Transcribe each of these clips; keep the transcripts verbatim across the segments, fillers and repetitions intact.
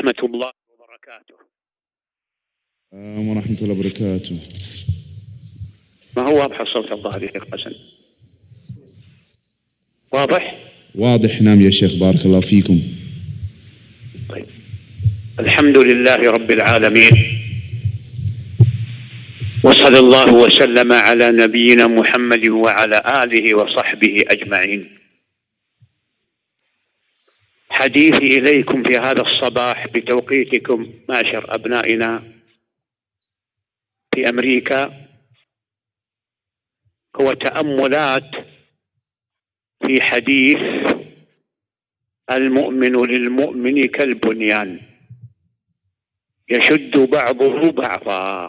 ورحمة الله وبركاته. ورحمة الله وبركاته. ما هو واضح الصوت الظاهر يا شيخ حسن؟ واضح؟ واضح نعم يا شيخ، بارك الله فيكم. طيب، الحمد لله رب العالمين، وصلى الله وسلم على نبينا محمد وعلى آله وصحبه أجمعين. حديثي إليكم في هذا الصباح بتوقيتكم معشر أبنائنا في أمريكا هو تأملات في حديث المؤمن للمؤمن كالبنيان يشد بعضه بعضا.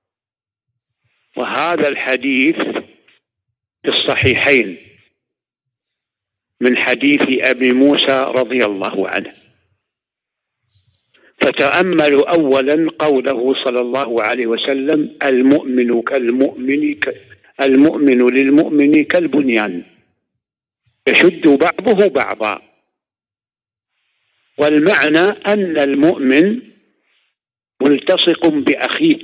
وهذا الحديث في الصحيحين من حديث أبي موسى رضي الله عنه. فتأملوا أولا قوله صلى الله عليه وسلم: المؤمن كالمؤمن ك... المؤمن للمؤمن كالبنيان يشد بعضه بعضا. والمعنى أن المؤمن ملتصق بأخيه،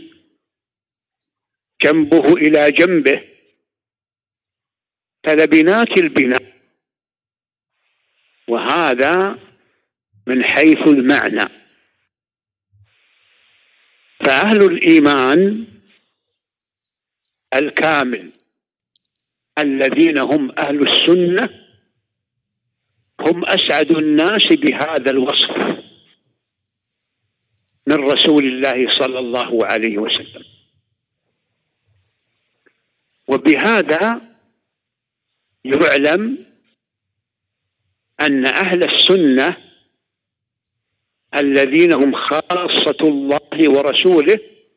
جنبه إلى جنبه كلبنات البناء، وهذا من حيث المعنى. فأهل الإيمان الكامل الذين هم أهل السنة هم أسعد الناس بهذا الوصف من رسول الله صلى الله عليه وسلم. وبهذا يعلم أن أهل السنة الذين هم خاصة الله ورسوله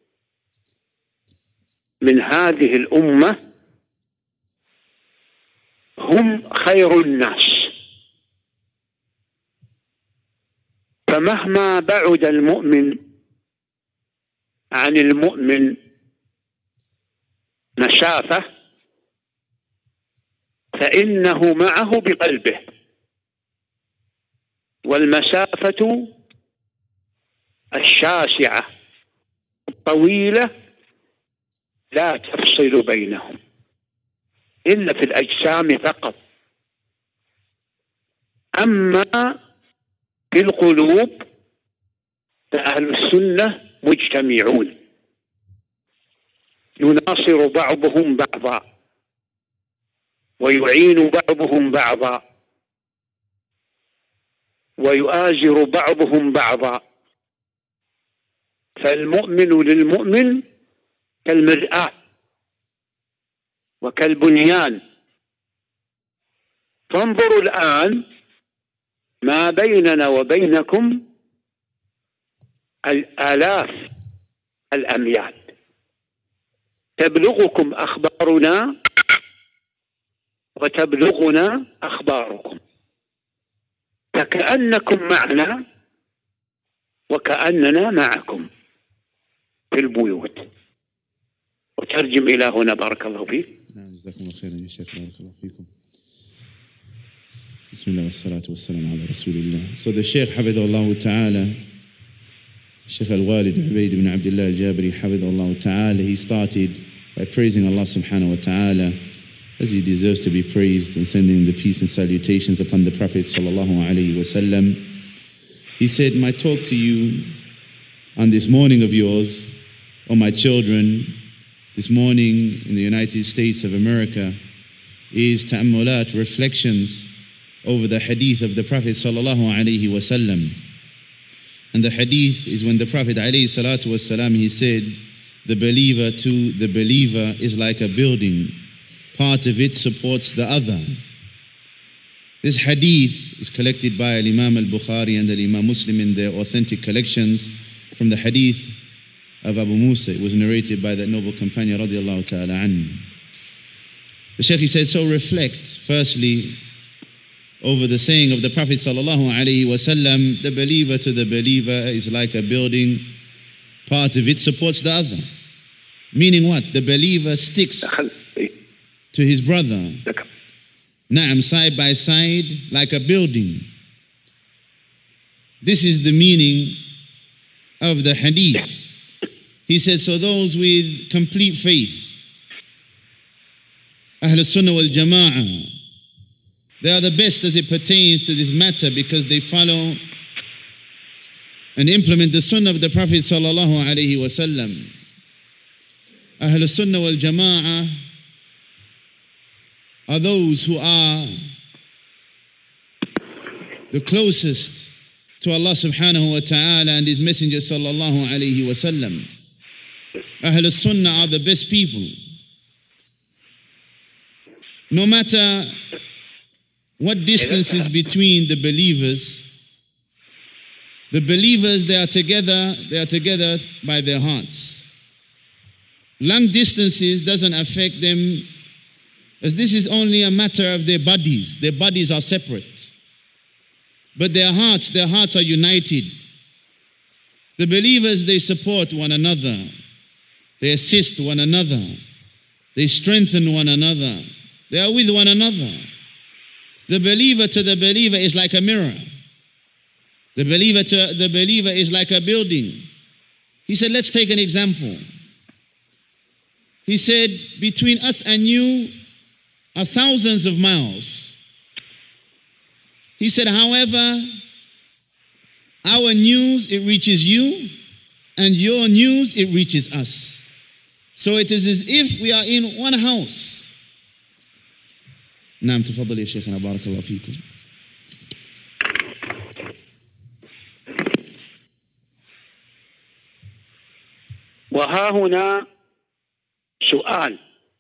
من هذه الأمة هم خير الناس. فمهما بعد المؤمن عن المؤمن مسافة فإنه معه بقلبه، والمسافة الشاسعة الطويلة لا تفصل بينهم إلا في الأجسام فقط. أما في القلوب فأهل السنة مجتمعون يناصر بعضهم بعضا ويعين بعضهم بعضا ويؤازر بعضهم بعضا. فالمؤمن للمؤمن كالمرآة وكالبنيان. فانظروا الآن ما بيننا وبينكم الآلاف الأميال، تبلغكم أخبارنا وتبلغنا أخباركم، فكأنكم معنا وكأننا معكم في البيوت. وترجم إلى هنا بارك الله فيك. نعم جزاكم الله خيرا يا شيخ، بارك الله فيكم. بسم الله والصلاة والسلام على رسول الله. So the Shaykh Hafidhahullah Ta'ala, Shaykh Al-Walid Ubayd ibn Abdullah Al-Jabri Hafidhahullah Ta'ala, he started by praising Allah subhanahu wa ta'ala as he deserves to be praised, and sending the peace and salutations upon the Prophet sallallahu alaihi wasallam. He said, my talk to you on this morning of yours, O my children, this morning in the United States of America, is ta'ammulat, reflections over the hadith of the Prophet sallallahu alaihi wasallam. And the hadith is when the Prophet alayhi salatu wasalam, he said, the believer to the believer is like a building. Part of it supports the other. This hadith is collected by Imam al-Bukhari and Imam Muslim in their authentic collections from the hadith of Abu Musa. It was narrated by that noble companion radiallahu ta'ala anhu. The Shaykh, he said, so reflect firstly over the saying of the Prophet sallallahu alaihi wasallam, the believer to the believer is like a building, part of it supports the other. Meaning what? The believer sticks to his brother. Na'am, side by side, like a building. This is the meaning of the hadith. He said, so those with complete faith, Ahl Sunnah wal Jama'ah, they are the best as it pertains to this matter because they follow and implement the Sunnah of the Prophet sallallahu alaihi wasallam. Ahl Sunnah wal Jama'ah are those who are the closest to Allah subhanahu wa ta'ala and His Messenger sallallahu alayhi wa sallam. Ahl Sunnah are the best people. No matter what distance is between the believers, the believers, they are together, they are together by their hearts. Long distances doesn't affect them, as this is only a matter of their bodies. Their bodies are separate. But their hearts, their hearts are united. The believers, they support one another. They assist one another. They strengthen one another. They are with one another. The believer to the believer is like a mirror. The believer to the believer is like a building. He said, let's take an example. He said, between us and you are thousands of miles. He said, however, our news, it reaches you, and your news, it reaches us. So it is as if we are in one house. نعم تفضل يا شيخنا بارك الله فيكم. وها هنا سؤال: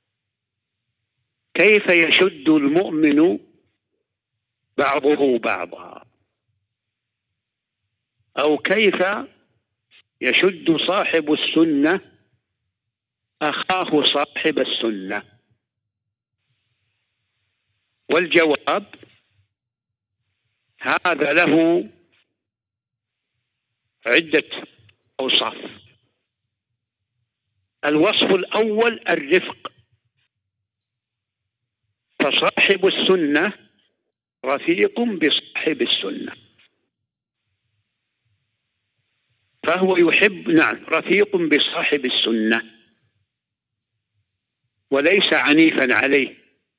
كيف يشد المؤمن بعضه بعضا؟ أو كيف يشد صاحب السنة أخاه صاحب السنة؟ والجواب: هذا له عدة أوصاف. الوصف الأول الرفق، فصاحب السنة رفيق بصاحب السنة، فهو يحب، نعم، رفيق بصاحب السنة وليس عنيفا عليه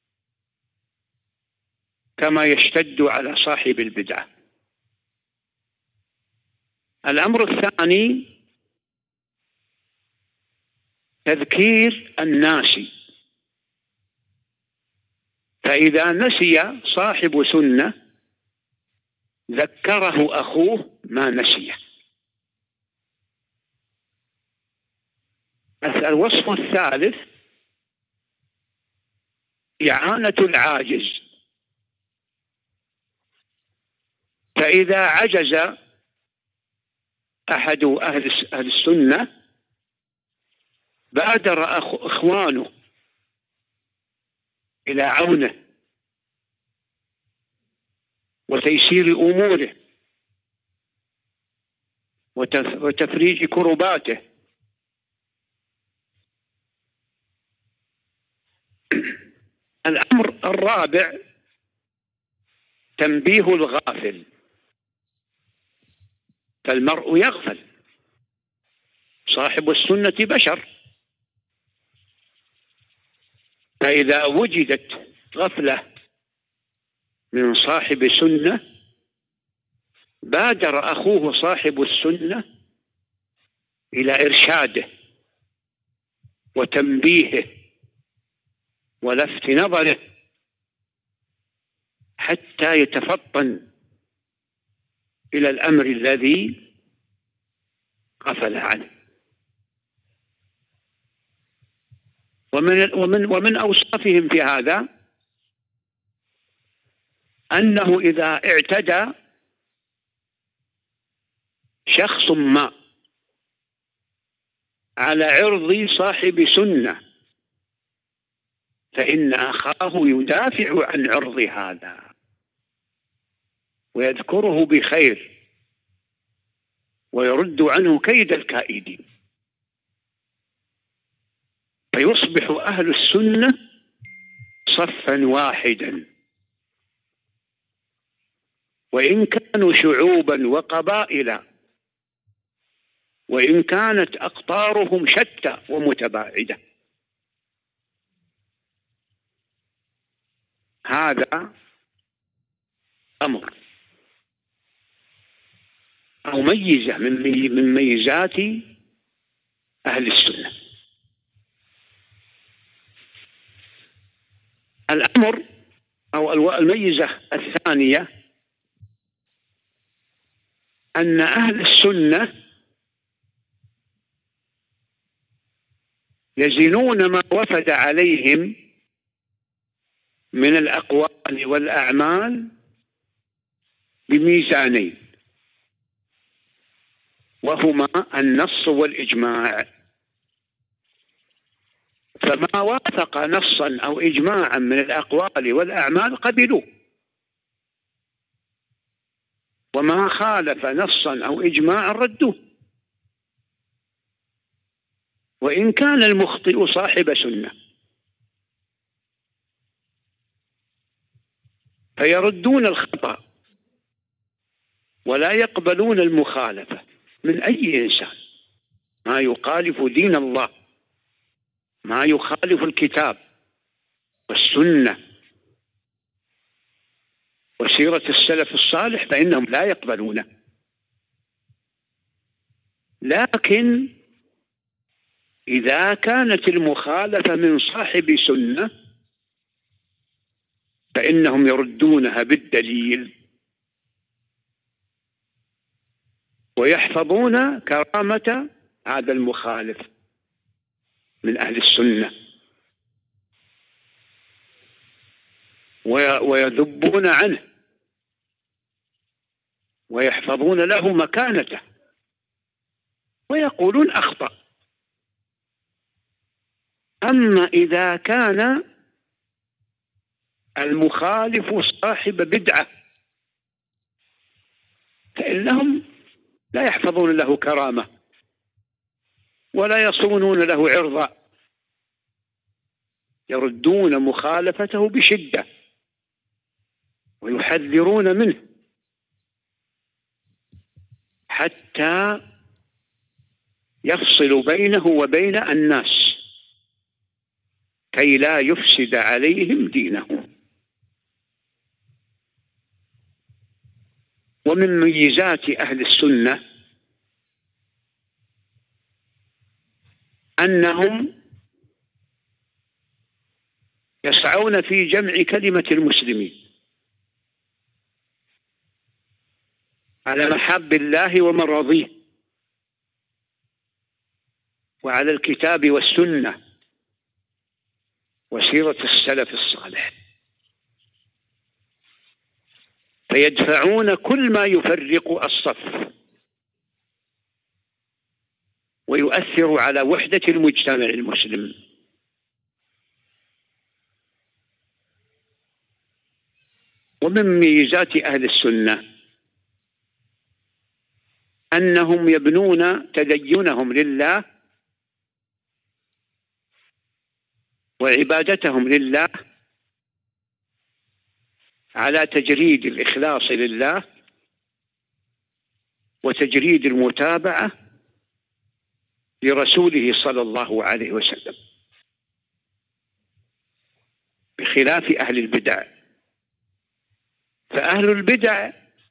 كما يشتد على صاحب البدعة. الأمر الثاني تذكير الناس، فإذا نسي صاحب سنة ذكره أخوه ما نسيه. الوصف الثالث إعانة العاجز، فإذا عجز أحد أهل السنة بادر إخوانه إلى عونه وتيسير أموره وتفريج كرباته. الأمر الرابع تنبيه الغافل، فالمرء يغفل، صاحب السنة بشر، فإذا وجدت غفلة من صاحب سنة بادر أخوه صاحب السنة إلى إرشاده وتنبيهه ولفت نظره حتى يتفطن إلى الأمر الذي غفل عنه. ومن ومن ومن أوصافهم في هذا أنه إذا اعتدى شخص ما على عرض صاحب سنة فإن أخاه يدافع عن عرض هذا ويذكره بخير ويرد عنه كيد الكائدين، فيصبح أهل السنة صفا واحدا، وإن كانوا شعوبا وقبائل وإن كانت أقطارهم شتى ومتباعدة. هذا أمر أو ميزة من ميزات أهل السنة. الأمر أو الميزة الثانية أن أهل السنة يزنون ما وفد عليهم من الأقوال والأعمال بميزانين، وهما النص والإجماع. فما وافق نصا أو إجماعا من الأقوال والأعمال قبلوه، وما خالف نصا أو إجماعا ردوه، وإن كان المخطئ صاحب سنة فيردون الخطأ ولا يقبلون المخالفة من أي إنسان، ما يخالف دين الله، ما يخالف الكتاب والسنة وسيرة السلف الصالح فإنهم لا يقبلونه. لكن إذا كانت المخالفة من صاحب سنة فإنهم يردونها بالدليل ويحفظون كرامة هذا المخالف من أهل السنة ويذبون عنه ويحفظون له مكانته ويقولون أخطأ. أما إذا كان المخالف صاحب بدعة فإنهم لا يحفظون له كرامة ولا يصونون له عرضا، يردون مخالفته بشدة ويحذرون منه حتى يفصل بينه وبين الناس كي لا يفسد عليهم دينهم. ومن ميزات أهل السنة أنهم يسعون في جمع كلمة المسلمين على محاب الله ومراضيه وعلى الكتاب والسنة وسيرة السلف الصالح، فيدفعون كل ما يفرق الصف ويؤثر على وحدة المجتمع المسلم. ومن ميزات أهل السنة أنهم يبنون تدينهم لله وعبادتهم لله على تجريد الإخلاص لله وتجريد المتابعة لرسوله صلى الله عليه وسلم، بخلاف أهل البدع. فأهل البدع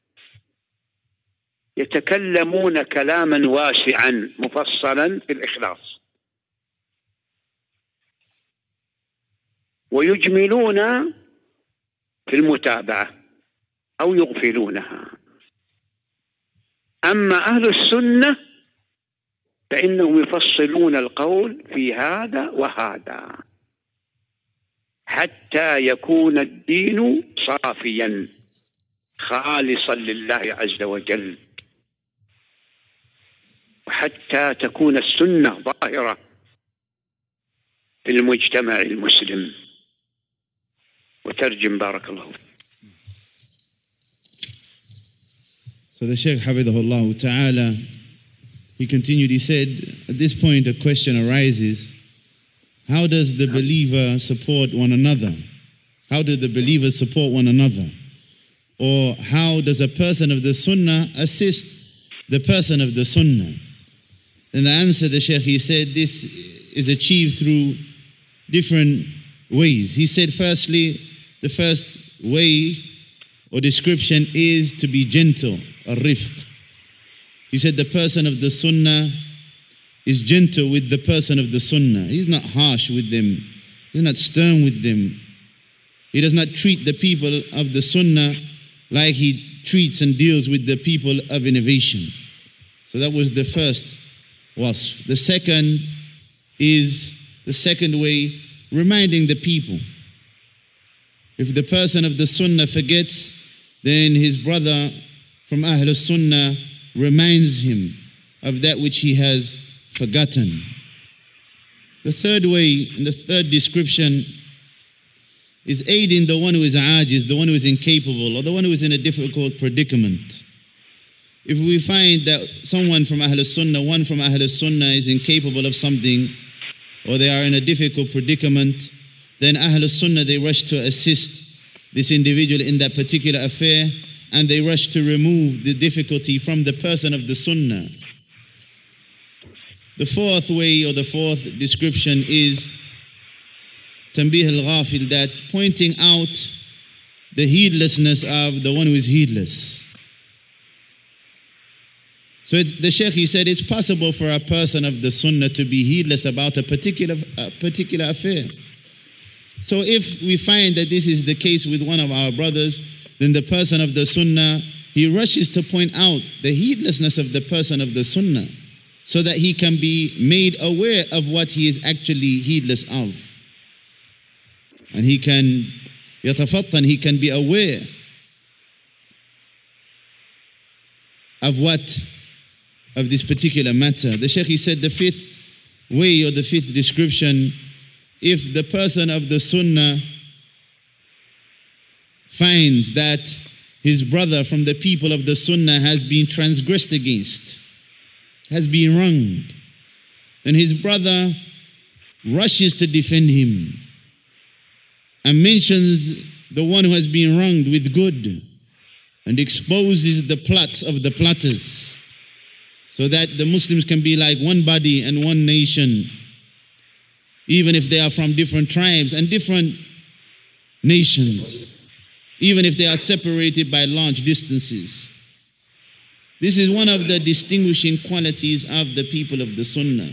يتكلمون كلاما واسعا مفصلا في الإخلاص ويجملون في المتابعة أو يغفلونها. أما أهل السنة فإنهم يفصلون القول في هذا وهذا حتى يكون الدين صافيا خالصا لله عز وجل، وحتى تكون السنة ظاهرة في المجتمع المسلم. وترجم بارك الله فيك. So the Shaykh Hafidhahullah Ta'ala, he continued, he said, at this point a question arises, how does the believer support one another? How do the believers support one another? Or how does a person of the Sunnah assist the person of the Sunnah? Then the answer, the Shaykh, he said, this is achieved through different ways. He said, firstly, the first way or description is to be gentle, ar-rifq. He said the person of the sunnah is gentle with the person of the sunnah. He's not harsh with them. He's not stern with them. He does not treat the people of the sunnah like he treats and deals with the people of innovation. So that was the first wasf. The second is, the second way, reminding the people. If the person of the sunnah forgets, then his brother from Ahlul Sunnah reminds him of that which he has forgotten. The third way, and the third description, is aiding the one who is ajiz, the one who is incapable, or the one who is in a difficult predicament. If we find that someone from Ahlul Sunnah, one from Ahlul Sunnah is incapable of something, or they are in a difficult predicament, then Ahlul Sunnah, they rush to assist this individual in that particular affair, and they rush to remove the difficulty from the person of the Sunnah. The fourth way, or the fourth description, is Tanbih al-Ghafil, that pointing out the heedlessness of the one who is heedless. So it's, the Shaykh, he said, it's possible for a person of the Sunnah to be heedless about a particular, a particular affair. So if we find that this is the case with one of our brothers, then the person of the Sunnah, he rushes to point out the heedlessness of the person of the Sunnah, so that he can be made aware of what he is actually heedless of. And he can, yatafattan, he can be aware of what, of this particular matter. The Shaykh, he said the fifth way, or the fifth description, if the person of the Sunnah finds that his brother from the people of the Sunnah has been transgressed against, has been wronged, then his brother rushes to defend him and mentions the one who has been wronged with good and exposes the plots of the plotters, so that the Muslims can be like one body and one nation, even if they are from different tribes and different nations, even if they are separated by large distances. This is one of the distinguishing qualities of the people of the Sunnah.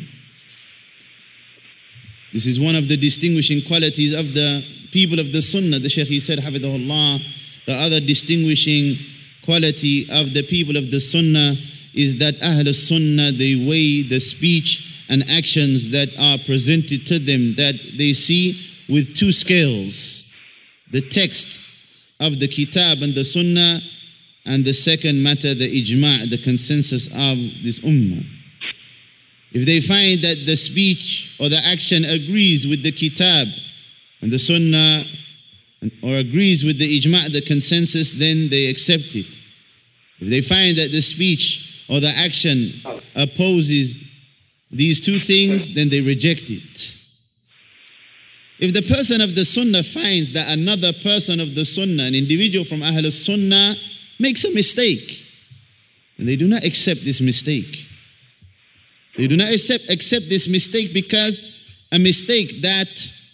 This is one of the distinguishing qualities of the people of the Sunnah. The Shaykh, he said, Hafidhahullah, the other distinguishing quality of the people of the Sunnah is that Ahlul Sunnah, they weigh the speech and actions that are presented to them, that they see with two scales: the texts of the Kitab and the Sunnah, and the second matter, the ijma', the consensus of this ummah. If they find that the speech or the action agrees with the Kitab and the Sunnah, or agrees with the ijma', the consensus, then they accept it. If they find that the speech or the action opposes these two things, then they reject it. If the person of the Sunnah finds that another person of the Sunnah, an individual from Ahlul Sunnah, makes a mistake, and they do not accept this mistake. They do not accept, accept this mistake because a mistake that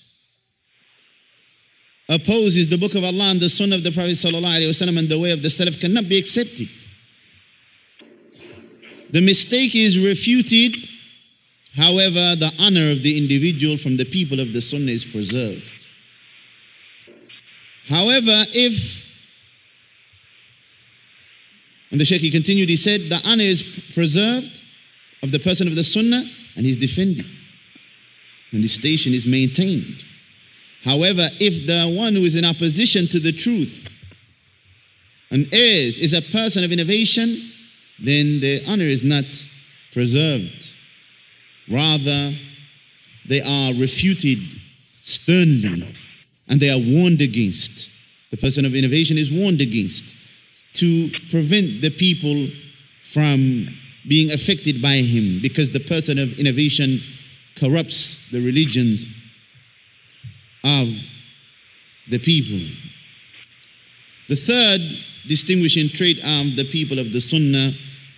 opposes the Book of Allah and the Sunnah of the Prophet ﷺ and the way of the Salaf cannot be accepted. The mistake is refuted, however, the honor of the individual from the people of the Sunnah is preserved. However, if, and the Shaykh, he continued, he said, the honor is preserved of the person of the Sunnah, and he's defended, and his station is maintained. However, if the one who is in opposition to the truth and errs is a person of innovation, then their honor is not preserved. Rather, they are refuted sternly, and they are warned against. The person of innovation is warned against, to prevent the people from being affected by him, because the person of innovation corrupts the religions of the people. The third distinguishing trait of the people of the Sunnah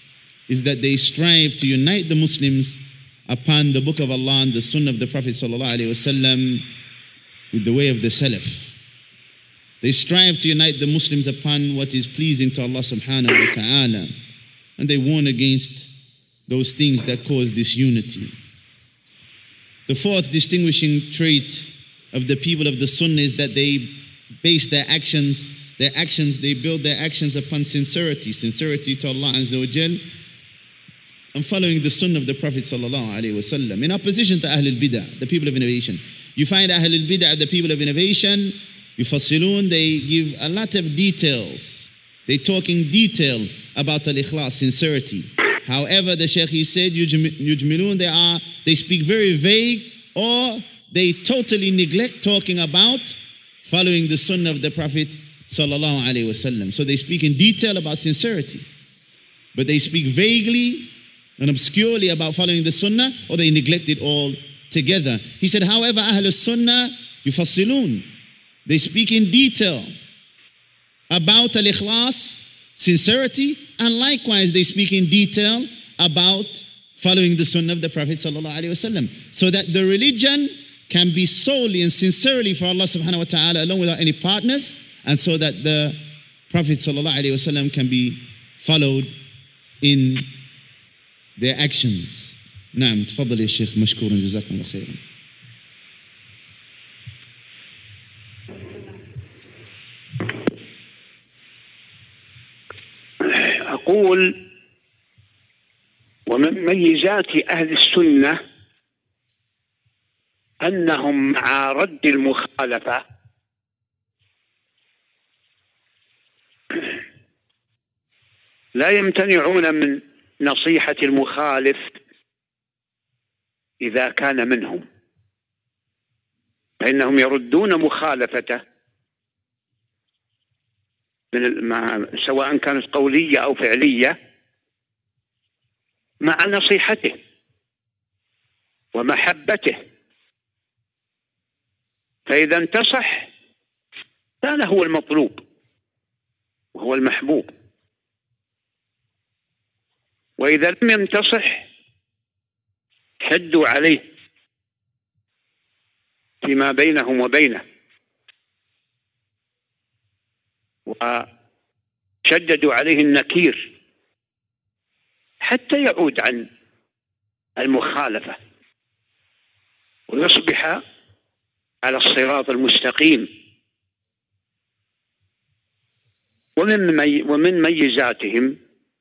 is that they strive to unite the Muslims upon the book of Allah and the sunnah of the Prophet sallallahu alaihi wasallam with the way of the Salaf. They strive to unite the Muslims upon what is pleasing to Allah subhanahu wa ta'ala, and they warn against those things that cause disunity. The fourth distinguishing trait of the people of the Sunnah is that they base their actions, their actions, they build their actions upon sincerity, sincerity to Allah Azza wa Jal, and following the Sunnah of the Prophet sallallahu alaihi wasallam. In opposition to Ahlul Bid'ah, the people of innovation. You find Ahlul Bid'ah, the people of innovation, Yufasilun, they give a lot of details. They talk in detail about al-ikhlas, sincerity. However, the Shaykh, he said, yujmilun, they are, they speak very vague, or they totally neglect talking about following the sunnah of the Prophet sallallahu alaihi wasallam. So they speak in detail about sincerity, but they speak vaguely and obscurely about following the sunnah, or they neglect it all together. He said, however, Ahlul Sunnah, Yufasilun, they speak in detail about al-ikhlas, sincerity, and likewise they speak in detail about following the sunnah of the Prophet sallallahu alaihi wasallam, so that the religion can be solely and sincerely for Allah subhanahu wa ta'ala alone without any partners, and so that the Prophet sallallahu alaihi wasallam can be followed in their actions. نعم تفضل يا شيخ مشكورا جزاكم الله خيرا. أقول ومن ميزات أهل السنة أنهم مع رد المخالفة لا يمتنعون من نصيحة المخالف إذا كان منهم، فإنهم يردون مخالفته من مع سواء كانت قولية أو فعلية مع نصيحته ومحبته، فإذا انتصح كان هو المطلوب وهو المحبوب، وإذا لم ينتصح شدوا عليه فيما بينهم وبينه وشددوا عليه النكير حتى يعود عن المخالفة ويصبح على الصراط المستقيم. ومن مي ومن ميزاتهم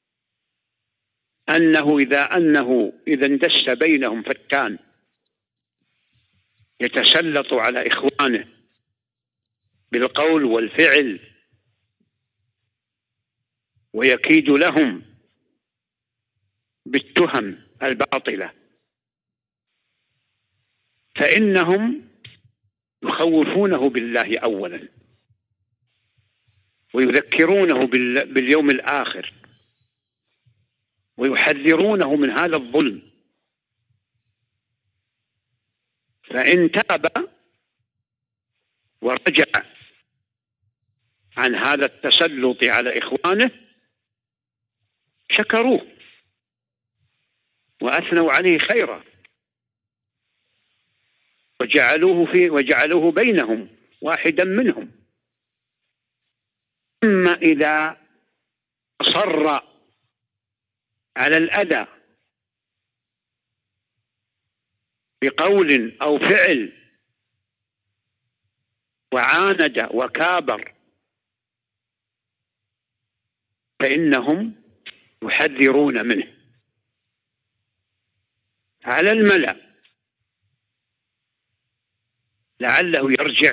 أنه إذا أنه إذا اندس بينهم فتان يتسلط على إخوانه بالقول والفعل ويكيد لهم بالتهم الباطلة، فإنهم يخوفونه بالله أولا ويذكرونه باليوم الآخر ويحذرونه من هذا الظلم، فإن تاب ورجع عن هذا التسلط على إخوانه شكروه وأثنوا عليه خيرا وجعلوه في وجعلوه بينهم واحدا منهم. أما إذا أصر على الأذى بقول أو فعل وعاند وكابر فإنهم يحذرون منه على الملأ لعله يرجع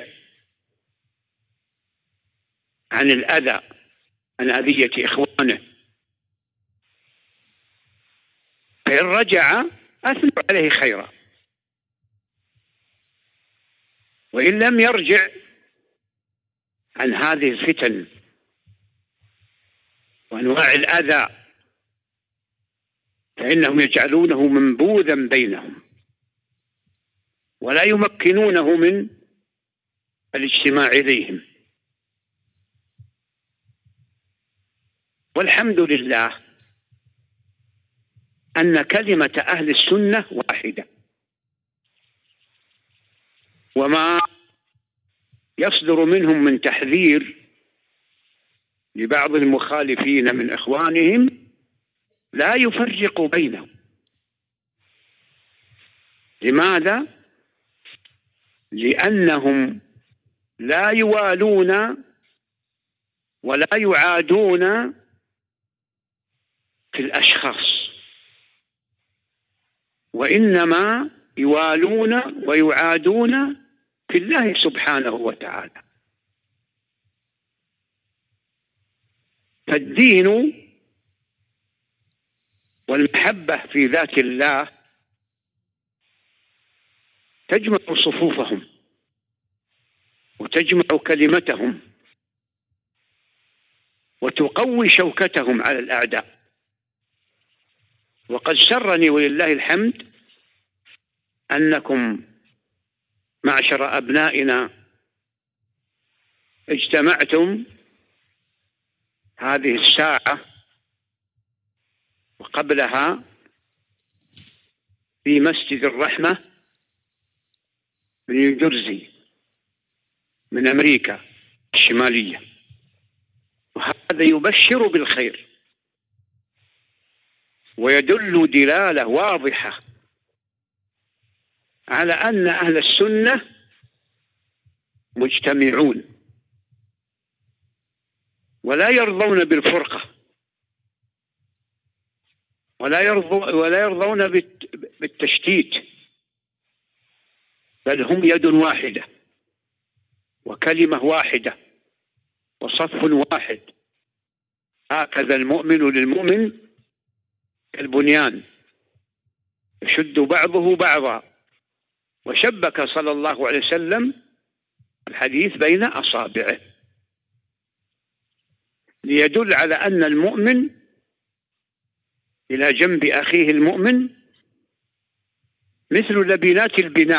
عن الأذى عن أذية إخوانه، فإن رجع أثنوا عليه خيرا، وإن لم يرجع عن هذه الفتن وأنواع الأذى فإنهم يجعلونه منبوذا بينهم ولا يمكنونه من الاجتماع إليهم. والحمد لله أن كلمة أهل السنة واحدة، وما يصدر منهم من تحذير لبعض المخالفين من إخوانهم لا يفرق بينهم. لماذا؟ لأنهم لا يوالون ولا يعادون في الأشخاص، وإنما يوالون ويعادون في الله سبحانه وتعالى. فالدين والمحبة في ذات الله تجمع صفوفهم وتجمع كلمتهم وتقوي شوكتهم على الأعداء. وقد سرني ولله الحمد أنكم معشر أبنائنا اجتمعتم هذه الساعة وقبلها في مسجد الرحمة بنيوجيرسي من أمريكا الشمالية، وهذا يبشر بالخير ويدل دلالة واضحة على أن أهل السنة مجتمعون ولا يرضون بالفرقة ولا يرضون ولا يرضون بالتشتيت، بل هم يد واحدة وكلمة واحدة وصف واحد. هكذا المؤمن للمؤمن كالبنيان يشد بعضه بعضا، وشبك صلى الله عليه وسلم الحديث بين أصابعه ليدل على أن المؤمن إلى جنب أخيه المؤمن مثل لبنات البناء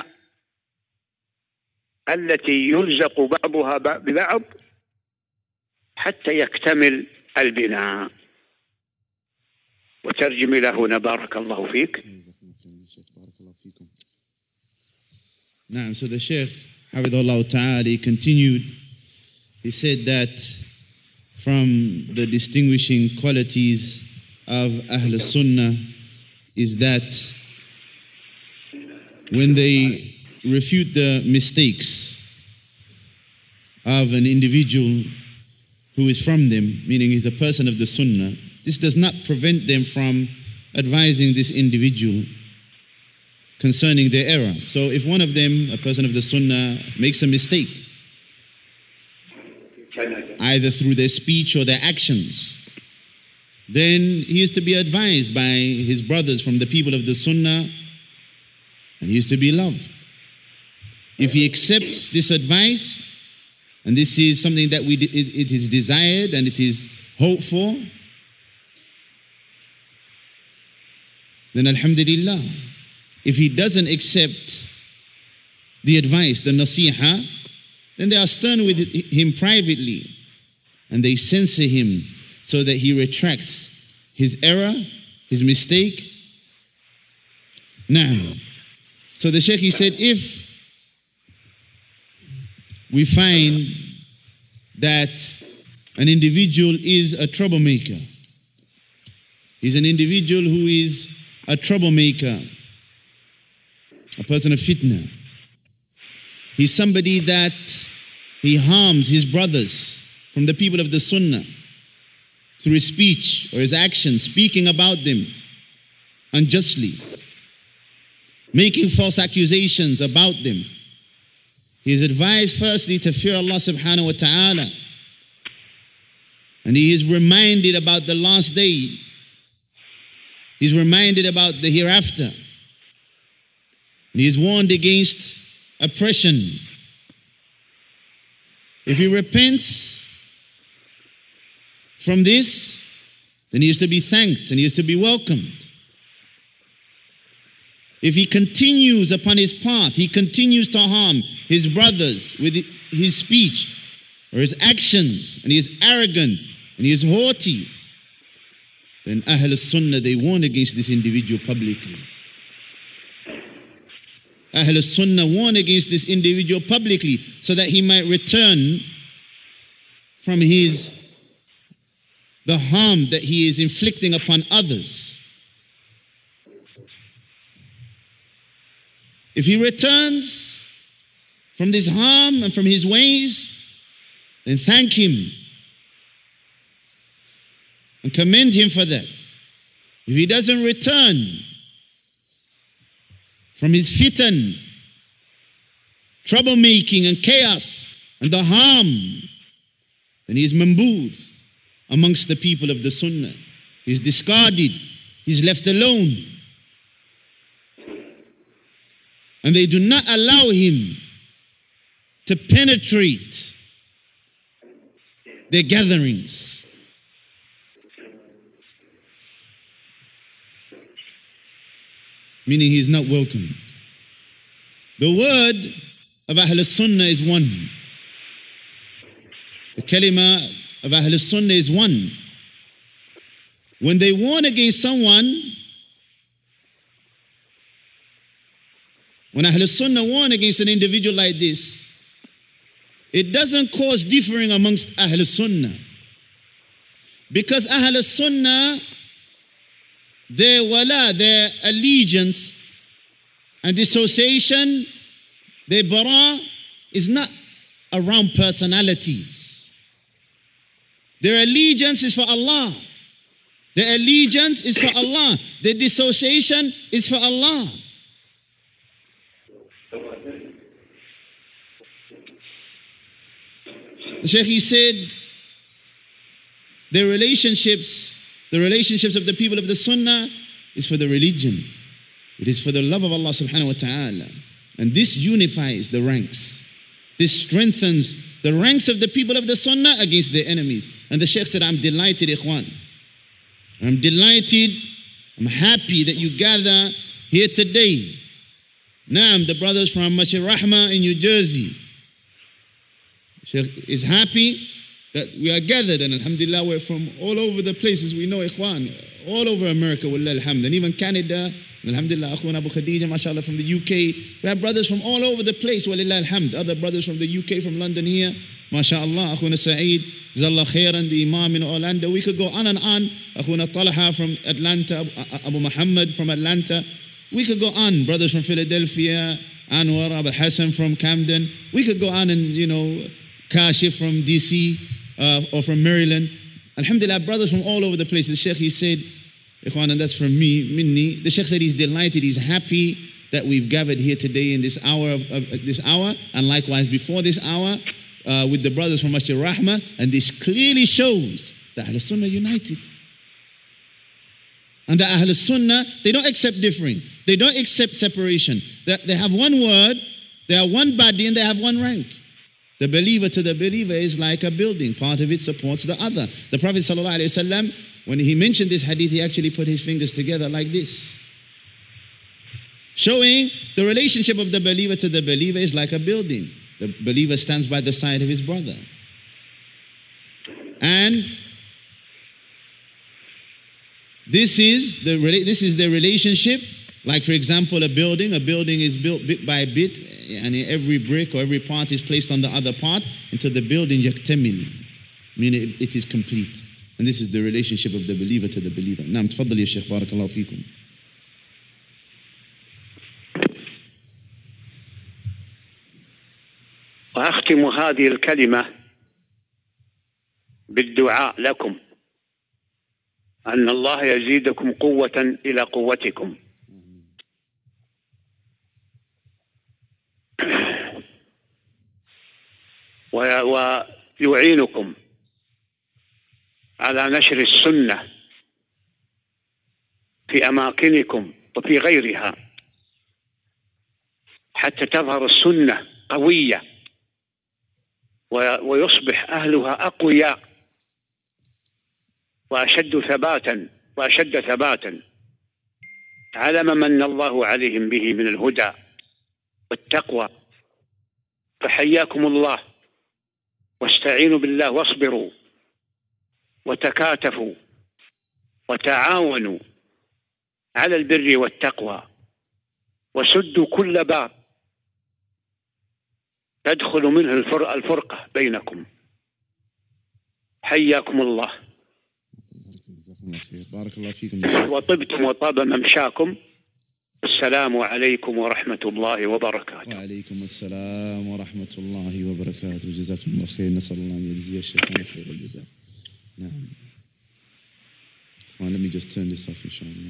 التي يلزق بعضها ببعض حتى يكتمل البناء. وترجم إلى هنا بارك الله فيك. Now, so the Sheikh, Hafidhahullah Ta'ala, he continued. He said that from the distinguishing qualities of Ahl Sunnah is that when they refute the mistakes of an individual who is from them, meaning he's a person of the Sunnah, this does not prevent them from advising this individual concerning their error. So if one of them, a person of the Sunnah, makes a mistake, either through their speech or their actions, then he is to be advised by his brothers from the people of the Sunnah, and he is to be loved. If he accepts this advice, and this is something that we it, it is desired and it is hoped for, then alhamdulillah. If he doesn't accept the advice, the nasiha, then they are stern with him privately and they censor him so that he retracts his error, his mistake. Now, so the Shaykh, he said, if we find that an individual is a troublemaker, he's an individual who is a troublemaker, a person of fitna, he's somebody that he harms his brothers from the people of the Sunnah through his speech or his actions, speaking about them unjustly, making false accusations about them. He is advised firstly to fear Allah subhanahu wa ta'ala, and he is reminded about the last day. He's reminded about the hereafter. And he is warned against oppression. If he repents from this, then he is to be thanked and he is to be welcomed. If he continues upon his path, he continues to harm his brothers with his speech or his actions, and he is arrogant and he is haughty, then Ahl al-Sunnah, they warn against this individual publicly. Ahl al-Sunnah warn against this individual publicly so that he might return from his, the harm that he is inflicting upon others. If he returns from this harm and from his ways, then thank him and commend him for that. If he doesn't return from his fitan, troublemaking and chaos and the harm, then he is mambuth amongst the people of the Sunnah. He's discarded, he's left alone. And they do not allow him to penetrate their gatherings. Meaning he is not welcomed. The word of Ahl al-Sunnah is one. The kalima of Ahl al-Sunnah is one. When they warn against someone, when Ahl al-Sunnah warn against an individual like this, it doesn't cause differing amongst Ahl al-Sunnah. Because Ahl al-Sunnah, their wala, their allegiance and dissociation, their bara, is not around personalities. Their allegiance is for Allah. Their allegiance is for Allah. Their dissociation is for Allah. The Shaykh, he said, their relationships, the relationships of the people of the Sunnah is for the religion. It is for the love of Allah subhanahu wa ta'ala. And this unifies the ranks. This strengthens the ranks of the people of the Sunnah against their enemies. And the Shaykh said, I'm delighted, ikhwan. I'm delighted, I'm happy that you gather here today. Naam, the brothers from Masjid Rahmah in New Jersey. Shaykh is happy that we are gathered, and alhamdulillah, we're from all over the places. We know ikhwan, all over America, wallah alhamd, and even Canada, and alhamdulillah, akhwan Abu Khadija, mashallah, from the U K. We have brothers from all over the place, walillah alhamd. Other brothers from the U K, from London here, mashallah, akhwan Sa'id, Zallah Khairan, the Imam in Orlando. We could go on and on. Akhwan Talha from Atlanta, Abu Muhammad from Atlanta. We could go on. Brothers from Philadelphia, Anwar, Abu Hassan from Camden. We could go on, and, you know, Kashif from D C, uh, or from Maryland. Alhamdulillah, brothers from all over the place. The Shaykh, he said, ikhwan, and that's from me, minni. The Shaykh said he's delighted, he's happy that we've gathered here today in this hour of, of this hour, and likewise before this hour, uh, with the brothers from Masjid Rahmah, and this clearly shows that Ahl Sunnah united. And the Ahl Sunnah, they don't accept differing. They don't accept separation. They, they have one word, they are one body, and they have one rank. The believer to the believer is like a building. Part of it supports the other. The Prophet ﷺ, when he mentioned this hadith, he actually put his fingers together like this, showing the relationship of the believer to the believer is like a building. The believer stands by the side of his brother. And this is the this is the relationship. Like, for example, a building. A building is built bit by bit, and every brick or every part is placed on the other part until the building yaktamil, meaning it is complete. And this is the relationship of the believer to the believer. Naam, tfaddal ya Shaykh, barakallahu feekum. وأختم هذه الكلمة بالدعاء لكم أن الله يزيدكم قوة إلى قوتكم ويعينكم على نشر السنة في أماكنكم وفي غيرها حتى تظهر السنة قوية ويصبح أهلها أقوياء وأشد ثباتا وأشد ثباتا على ما من الله عليهم به من الهدى والتقوى. فحياكم الله، واستعينوا بالله واصبروا وتكاتفوا وتعاونوا على البر والتقوى وسدوا كل باب تدخل منه الفرقة بينكم. حياكم الله. بارك الله فيكم. وطبتم وطاب ممشاكم. السلام عليكم ورحمة الله وبركاته. وعليكم السلام ورحمة الله وبركاته. جزاكم الله خير. نسأل الله أن يجزي الشيخنا خير الجزاء. نعم. Well, let me just turn this off, inshallah.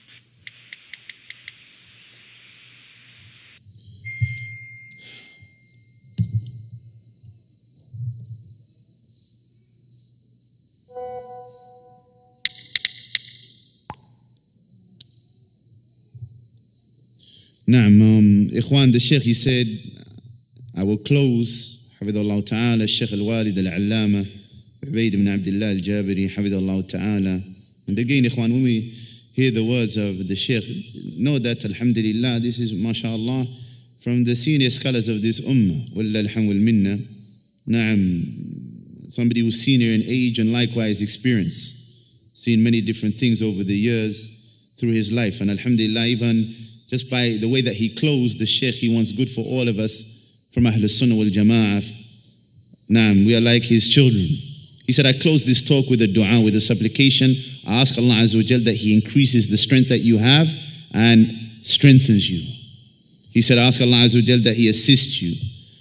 نعم um, إخوان, the Sheikh, he said, I will close, حفظه الله تعالى, الشيخ الوالد العلامة عبيد بن عبد الله الجابري حفظه الله تعالى. And again, إخوان, when we hear the words of the Sheikh, know that, alhamdulillah, this is, mashallah, from the senior scholars of this ummah, wallah alhamd wal minna. Na'am, somebody who's senior in age and likewise experience, seen many different things over the years through his life. And alhamdulillah, even just by the way that he closed, the Sheikh, he wants good for all of us from Ahlul Sunnah wal Jama'ah. Naam, we are like his children. He said, I close this talk with a dua, with a supplication. I ask Allah Azza wa Jal that He increases the strength that you have and strengthens you. He said, I ask Allah Azza wa Jal that He assists you.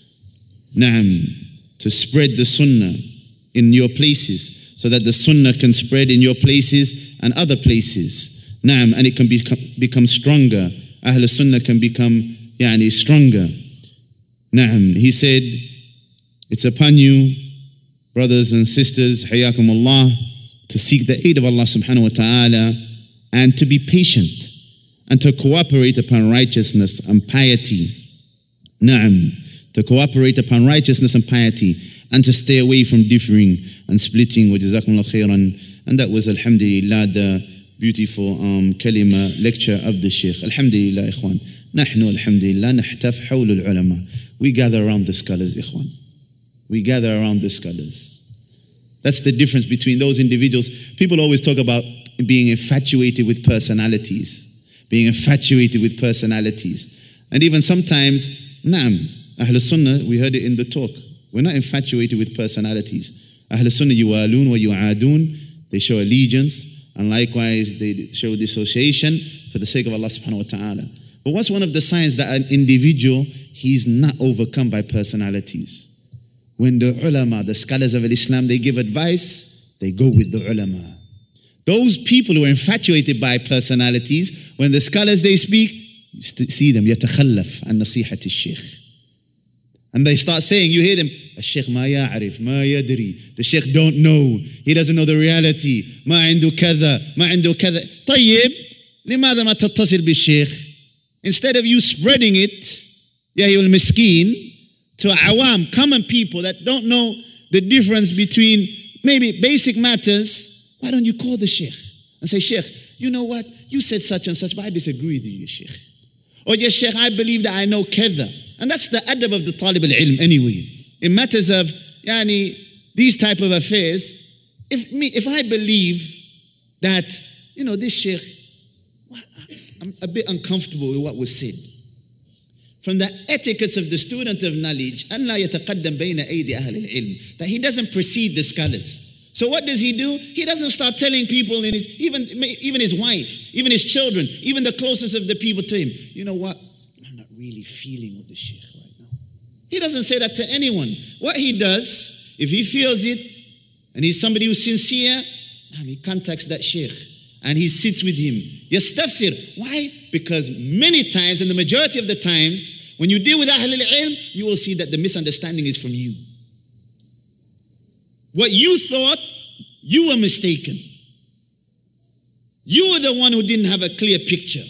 Naam, to spread the Sunnah in your places, so that the Sunnah can spread in your places and other places. Naam, and it can become, become stronger. Ahl Sunnah can become yani, stronger. Naam, he said, it's upon you, brothers and sisters, hayakum Allah, to seek the aid of Allah subhanahu wa ta'ala and to be patient and to cooperate upon righteousness and piety. Naam, to cooperate upon righteousness and piety and to stay away from differing and splitting. Wa jazakumullah khairan. And that was, alhamdulillah, the beautiful um, kalima lecture of the Shaykh. Alhamdulillah, ikhwan. Nahnu, alhamdulillah, nahtaf hawla al-ulama. We gather around the scholars, ikhwan. We gather around the scholars. That's the difference between those individuals. People always talk about being infatuated with personalities, being infatuated with personalities. And even sometimes, na'am, Ahl Sunnah, we heard it in the talk, we're not infatuated with personalities. Ahl Sunnah yuwalun wa yu'adun, they show allegiance, and likewise they show dissociation for the sake of Allah subhanahu wa ta'ala. But what's one of the signs that an individual, he's not overcome by personalities? When the ulama, the scholars of Islam, they give advice, they go with the ulama. Those people who are infatuated by personalities, when the scholars, they speak, you see them, يتخلف عن نصيحة الشيخ. And they start saying, you hear them, الشيخ ما يعرف, ما يدري. The Sheikh don't know. He doesn't know the reality. ما عنده كذا, ما عنده كذا. طيب, لماذا ما تتصل بالشيخ? Instead of you spreading it, يا أيها المسكين, to awam, common people that don't know the difference between maybe basic matters, why don't you call the Sheikh and say, Sheikh, you know what? You said such and such, but I disagree with you, Sheikh. Or, yes, Sheikh, I believe that I know kedha. And that's the adab of the talib al-ilm anyway. In matters of yani, these type of affairs, if me, if I believe that, you know, this Sheikh, I'm a bit uncomfortable with what was said. From the etiquettes of the student of knowledge, أن لا يتقدم بين أيدي أهل العلم, that he doesn't precede the scholars. So what does he do? He doesn't start telling people, in his, even, even his wife, even his children, even the closest of the people to him, you know what? I'm not really feeling with the Sheikh right now. He doesn't say that to anyone. What he does, if he feels it, and he's somebody who's sincere, he contacts that Sheikh and he sits with him. Yastafsir. Why? Because many times, and the majority of the times, when you deal with Ahl al-Ilm, you will see that the misunderstanding is from you. What you thought, you were mistaken. You were the one who didn't have a clear picture.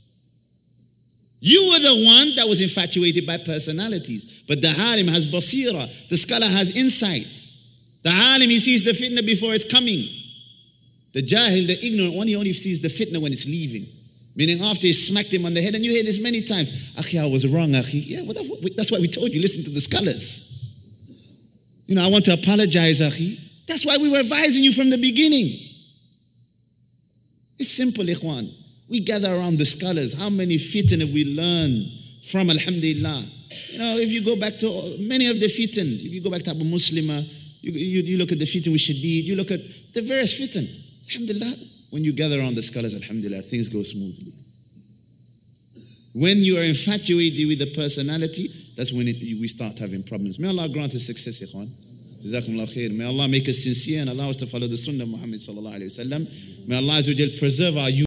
You were the one that was infatuated by personalities. But the alim has basira. The scholar has insight. The alim, he sees the fitna before it's coming. The jahil, the ignorant one, he only sees the fitna when it's leaving. Meaning after he smacked him on the head, and you hear this many times, Akhi, I was wrong, Akhi. Yeah, well, that's why we told you, listen to the scholars. You know, I want to apologize, Akhi. That's why we were advising you from the beginning. It's simple, ikhwan. We gather around the scholars. How many fitan have we learned from, alhamdulillah? You know, if you go back to many of the fitan, if you go back to Abu Muslima, you, you, you look at the fitan with Shadid, you look at the various fitan. Alhamdulillah, when you gather around the scholars, alhamdulillah, things go smoothly. When you are infatuated with the personality, that's when it, we start having problems. May Allah grant us success, ikhwan. Jazakumullah khair. May Allah make us sincere and allow us to follow the sunnah of Muhammad sallallahu alayhi wa sallam. May Allah Azza wa Jal preserve our youth.